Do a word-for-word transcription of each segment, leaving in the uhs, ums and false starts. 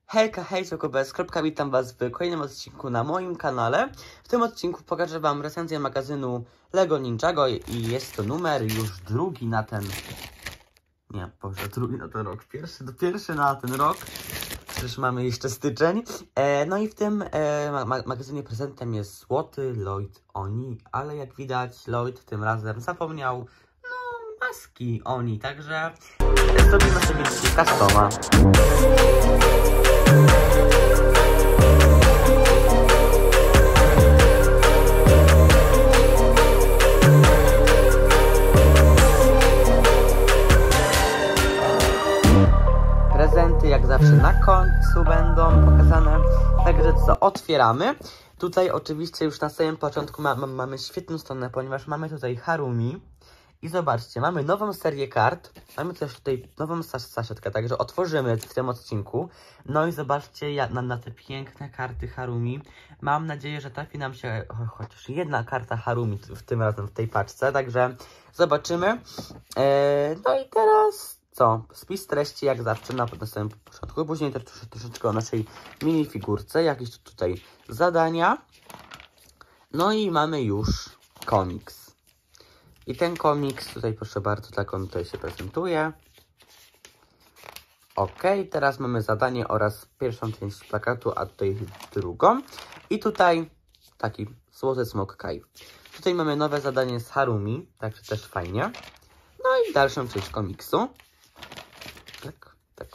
Hejka, hej, bez kropka, witam was w kolejnym odcinku na moim kanale. W tym odcinku pokażę wam recenzję magazynu Lego Ninjago i jest to numer już drugi na ten... Nie, Boże, drugi na ten rok, pierwszy, pierwszy na ten rok. Przecież mamy jeszcze styczeń. E, no i w tym e, ma magazynie prezentem jest złoty Lloyd Oni, ale jak widać Lloyd tym razem zapomniał no, maski Oni, także zrobimy sobie dzisiaj customa. Prezenty jak zawsze na końcu będą pokazane, także co, otwieramy. Tutaj oczywiście już na samym początku ma, ma, mamy świetną stronę, ponieważ mamy tutaj Harumi. I zobaczcie, mamy nową serię kart, mamy też tutaj nową saszetkę, także otworzymy w tym odcinku. No i zobaczcie ja, na, na te piękne karty Harumi. Mam nadzieję, że trafi nam się chociaż jedna karta Harumi w tym razem w tej paczce, także zobaczymy. Eee, no i teraz co? Spis treści jak zawsze na, na samym początku, później też trosze, troszeczkę o naszej minifigurce, jakieś tutaj zadania. No i mamy już komiks. I ten komiks, tutaj proszę bardzo, tak on tutaj się prezentuje. Ok, teraz mamy zadanie oraz pierwszą część plakatu, a tutaj drugą. I tutaj taki złoty smok Kai. Tutaj mamy nowe zadanie z Harumi, także też fajnie. No i dalszą część komiksu. Tak, tak.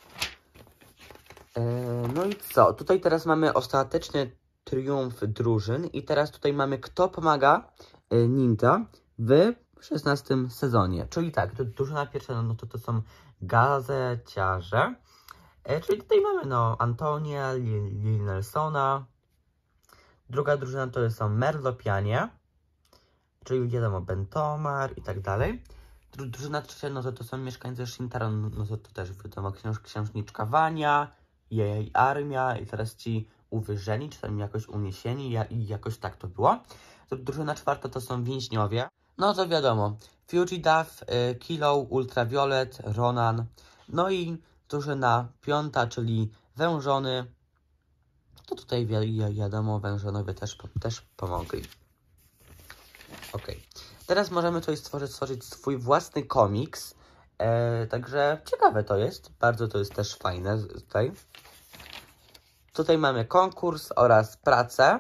Eee, no i co? Tutaj teraz mamy ostateczny triumf drużyn. I teraz tutaj mamy kto pomaga e, ninja w szesnastym sezonie. Czyli tak, to drużyna pierwsza, no to to są gazeciarze. E, czyli tutaj mamy no Antonia, Lil Nelsona. Druga drużyna to są Merlopianie. Czyli wiadomo Bentomar i tak dalej. Dru drużyna trzecia, no to to są mieszkańcy Shintaro, no to, to też wiadomo książ księżniczka Wania, jej armia i teraz ci uwyżeni, czy tam jakoś uniesieni ja, i jakoś tak to było. To drużyna czwarta to są więźniowie. No to wiadomo, Fugitive, y, Kilo, Ultraviolet, Ronan. No i drużyna piąta, czyli wężony. To tutaj wi wiadomo, wężonowie też, też pomogli. Ok, teraz możemy tutaj stworzyć, stworzyć swój własny komiks. E, także ciekawe to jest, bardzo to jest też fajne tutaj. Tutaj mamy konkurs oraz pracę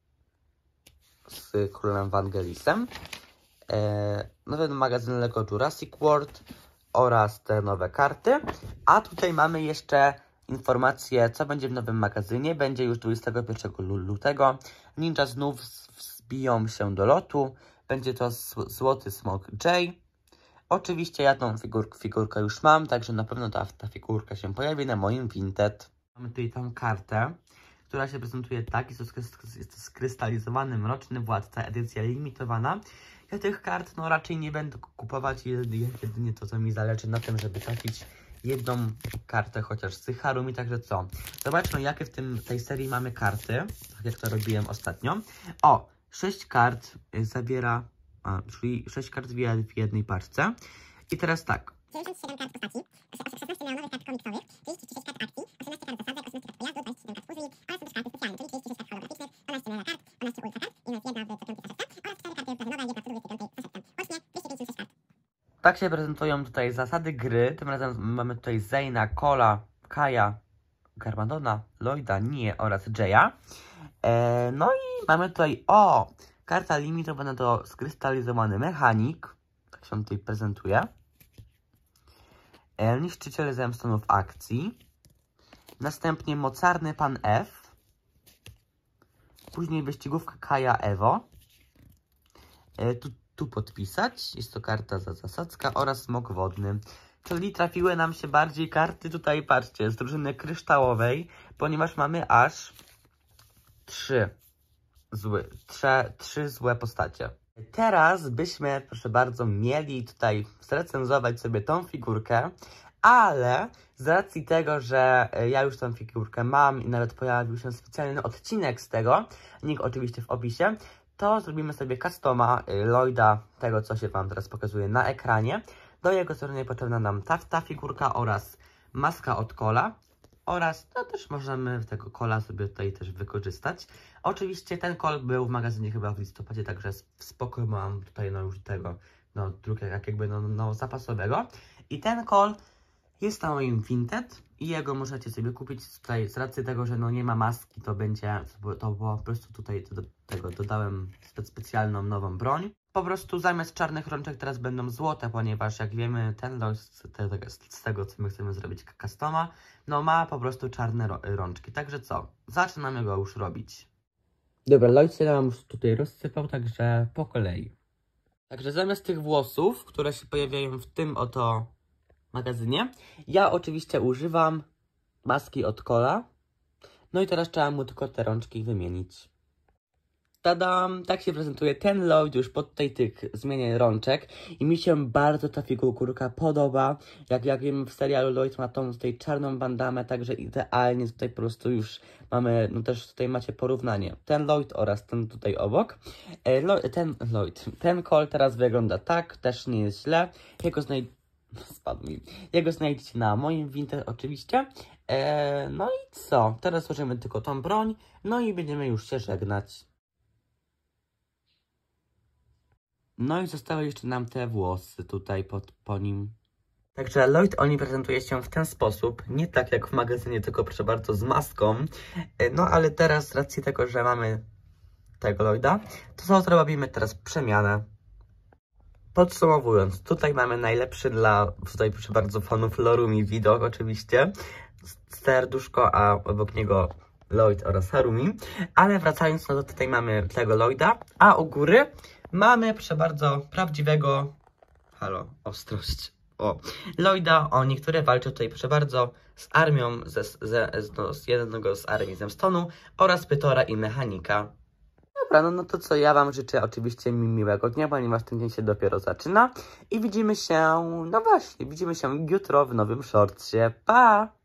z królem Vangelisem. E, nowy magazyn Lego Jurassic World oraz te nowe karty. A tutaj mamy jeszcze informację, co będzie w nowym magazynie. Będzie już dwudziestego pierwszego lutego. Ninja znów wzbiją się do lotu. Będzie to złoty smok Jay. Oczywiście ja tą figur figurkę już mam, także na pewno ta, ta figurka się pojawi na moim Vinted. Mamy tutaj tą kartę, która się prezentuje tak, jest to, jest to skrystalizowany mroczny władca, edycja limitowana. Ja tych kart no raczej nie będę kupować, jedynie to, co mi zależy na tym, żeby trafić jedną kartę chociaż z Harumi, także co? Zobaczmy, jakie w tym, tej serii mamy karty, tak jak to robiłem ostatnio. O, sześć kart zawiera, a, czyli sześć kart w jednej paczce. I teraz tak. dziewięćdziesiąt siedem kart postaci, szesnaście neonowych kart komiksowych, trzydzieści sześć kart akcji, osiemnaście kart zasady, osiemnaście kart pojazdu, dwadzieścia siedem kart puzzli oraz też karty specjalne, czyli trzydzieści sześć kart holograficznych, dwanaście mega kart, dwanaście ultra kart i jest jedna w początku saszetka oraz cztery karty platynowe, jedna w drugiej, piątej saszetce. Łącznie dwieście pięćdziesiąt sześć kart. Tak się prezentują tutaj zasady gry. Tym razem mamy tutaj Zayna, Cola, Kaja, Garmadona, Lloyda, Nie oraz Jaya. E, no i mamy tutaj, o, karta limitowana to skrystalizowany mechanik. Tak się tutaj prezentuje. E, niszczyciel zemstonów akcji. Następnie mocarny pan F. Później wyścigówka Kaja Evo. E, tu, tu podpisać. Jest to karta za zasadzka oraz smok wodny. Czyli trafiły nam się bardziej karty tutaj, patrzcie, z drużyny kryształowej, ponieważ mamy aż trzy złe, trzy, trzy złe postacie. Teraz byśmy, proszę bardzo, mieli tutaj zrecenzować sobie tą figurkę, ale z racji tego, że ja już tą figurkę mam i nawet pojawił się specjalny odcinek z tego, link oczywiście w opisie, to zrobimy sobie customa Lloyda, tego co się wam teraz pokazuje na ekranie. Do jego strony potrzebna nam ta, ta figurka oraz maska od Cola. oraz no, też możemy tego kola sobie tutaj też wykorzystać. Oczywiście ten kol był w magazynie chyba w listopadzie, także spoko mam tutaj no już tego, no drugiego jak jakby no, no zapasowego. I ten kol jest na moim Vinted i jego możecie sobie kupić tutaj z racji tego, że no nie ma maski, to będzie, to było po prostu tutaj do tego dodałem spe specjalną nową broń. Po prostu zamiast czarnych rączek teraz będą złote, ponieważ jak wiemy ten Lloyd z, te, z tego co my chcemy zrobić customa, no ma po prostu czarne rączki. Także co, zaczynamy go już robić. Dobra, Lloyd się nam już tutaj rozsypał, także po kolei. Także zamiast tych włosów, które się pojawiają w tym oto magazynie, ja oczywiście używam maski od Kola. No i teraz trzeba mu tylko te rączki wymienić. Tadam! Tak się prezentuje ten Lloyd już po tutaj tych zmianie rączek. I mi się bardzo ta figurka podoba. Jak, jak wiemy w serialu Lloyd ma tą tutaj czarną bandamę, także idealnie tutaj po prostu już mamy, no też tutaj macie porównanie. Ten Lloyd oraz ten tutaj obok. E, Lo, ten Lloyd, ten Cole teraz wygląda tak, też nie jest źle. Jego znaj... Spadł mi. Jego znajdziecie na moim Vinted oczywiście. E, no i co? Teraz złożymy tylko tą broń. No i będziemy już się żegnać. No i zostały jeszcze nam te włosy tutaj pod, po nim. Także Lloyd Oni prezentuje się w ten sposób. Nie tak jak w magazynie, tylko proszę bardzo z maską. No ale teraz z racji tego, że mamy tego Lloyda, to co zrobimy teraz przemianę. Podsumowując, tutaj mamy najlepszy dla, tutaj proszę bardzo, fanów Lorumi widok oczywiście. Serduszko, a obok niego Lloyd oraz Harumi. Ale wracając, no to tutaj mamy tego Lloyda, a u góry mamy, proszę bardzo, prawdziwego, halo, ostrość, o, Lloyda Oni, który walczy tutaj, proszę bardzo, z armią, ze, ze, no, z jednego z armii Zemstonu oraz Pytora i Mechanika. Dobra, no, no to co, ja wam życzę oczywiście mi miłego dnia, ponieważ ten dzień się dopiero zaczyna i widzimy się, no właśnie, widzimy się jutro w nowym shortsie, pa!